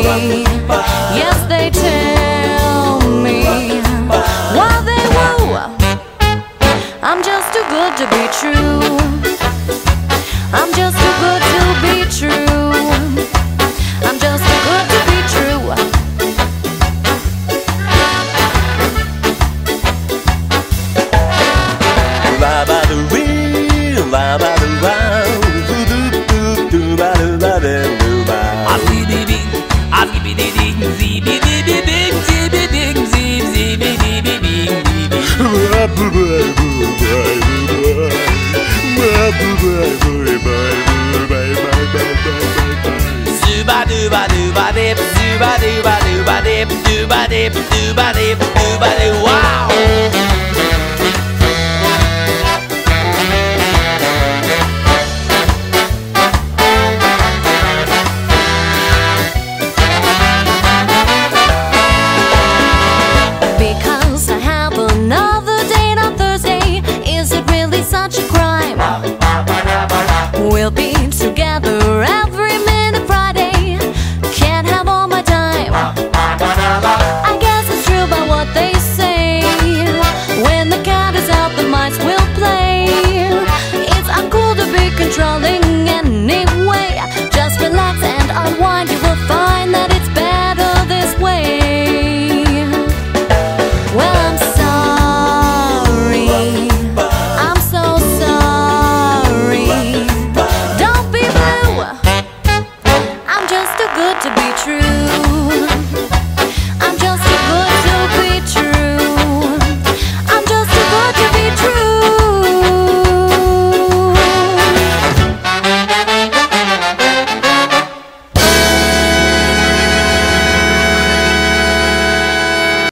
Yes, they tell me while they woo, I'm just too good to be true. I'm just too good to be true. I'm just too good to be true. La ba do wee, la ba do wow, do do do do ba do ba do ba. A zee dee ding, a zee dee ding, zee dee dee dee ding, zee dee ding, zee zee dee dee dee ding, zee dee. Zuba duba duba dip, zuba duba duba dip, duba dip, duba dip, duba dip, wow. Because I have another date on Thursday, is it really such a crime? We'll be together every minute Friday, can't have all my time. I guess it's true about what they say, when the cat is out the mice will play. It's uncool to be controlling anyway. Just relax and unwind, you will find that it's better this way. Well, I'm sorry, I'm so sorry. Don't be blue, I'm just too good to be true.